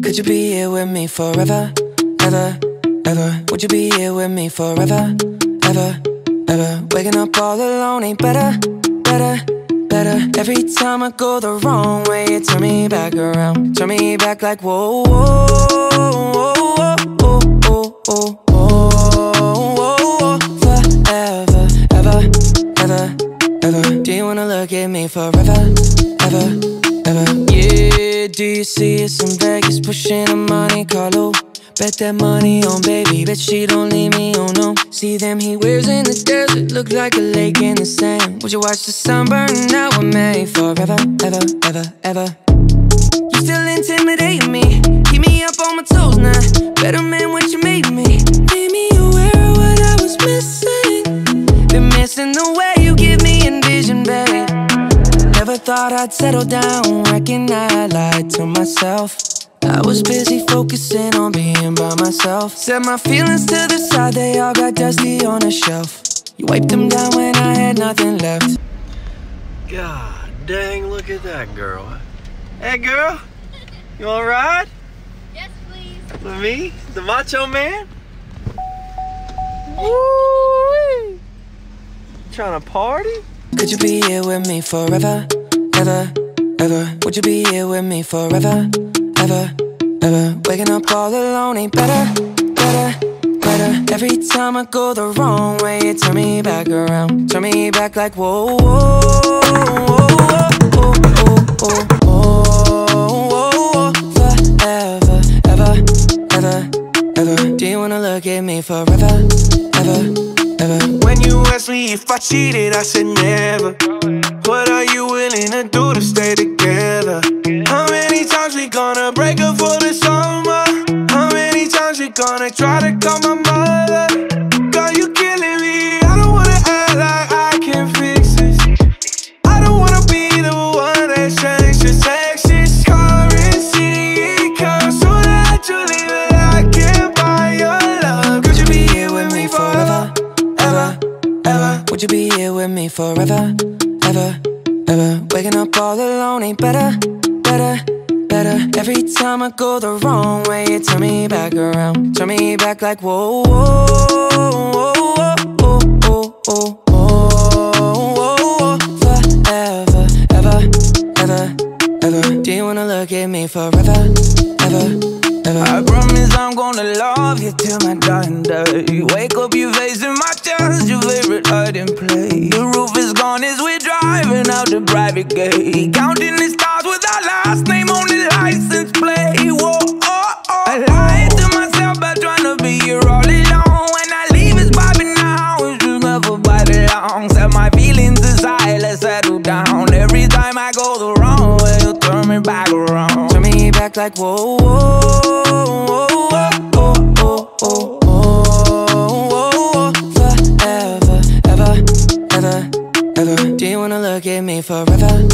Could you be here with me forever, ever, ever? Would you be here with me forever, ever, ever? Waking up all alone ain't better, better, better. Every time I go the wrong way, you turn me back around. Turn me back like whoa, whoa, whoa, whoa, whoa, whoa, whoa, whoa. Forever, ever, ever, ever. Do you wanna look at me forever, ever, ever? Yeah, do you see us in Vegas pushing a Monte Carlo? Bet that money on baby, bet she don't leave me, oh no. See them he wears in the desert, look like a lake in the sand. Would you watch the sun burn out with me forever, ever, ever, ever? You still intimidate me, keep me up on my toes now. Better man what you made me. Made me aware of what I was missing. Been missing the way you give me envision, babe. Never thought I'd settle down, reckon I lied to myself. I was busy focusing on being by myself. Set my feelings to the side, they all got dusty on a shelf. You wiped them down when I had nothing left. God dang, look at that girl. Hey girl, you wanna ride? Yes, please. With me, the Macho Man? Woo! Trying to party? Could you be here with me forever, ever, ever? Would you be here with me forever, ever, ever? Waking up all alone ain't better, better, better. Every time I go the wrong way, you turn me back around. Turn me back like whoa, whoa, whoa, whoa, whoa, whoa, whoa. Forever, ever, ever, ever. Do you wanna look at me forever, ever, ever? When you asked me if I cheated, I said never. What are you willing to do to stay together? How many times we gonna break up for the summer? How many times we gonna try to call my mother? Girl, you killing me. I don't wanna act like I can fix this. I don't wanna be the one that changes your sexist currency. It comes so naturally that I can't buy your love. Could you be here with me forever, ever, ever? Would you be here with me forever, ever, ever? Waking up all alone ain't better, better, better. Every time I go the wrong way, you turn me back around. Turn me back like whoa, whoa, whoa, whoa, whoa, whoa, whoa, whoa. Forever, ever, ever, ever. Do you wanna look at me forever, ever, ever? I promise I'm gonna love you till my dying day. Wake up, you facing my chest, your favorite hiding place. The roof is gone as we're driving out the private gate. Counting the stars with our last name on the license plate. Whoa, oh, oh. I lied to myself by trying to be here all alone. When I leave, it's vibing now, it's just never by the long. Set my feelings aside, let's settle down. Every time I go the wrong way, you turn me back around. Turn me back like whoa, whoa, whoa, whoa, whoa, whoa, whoa. Forever, ever, ever, ever. Do you wanna look at me forever,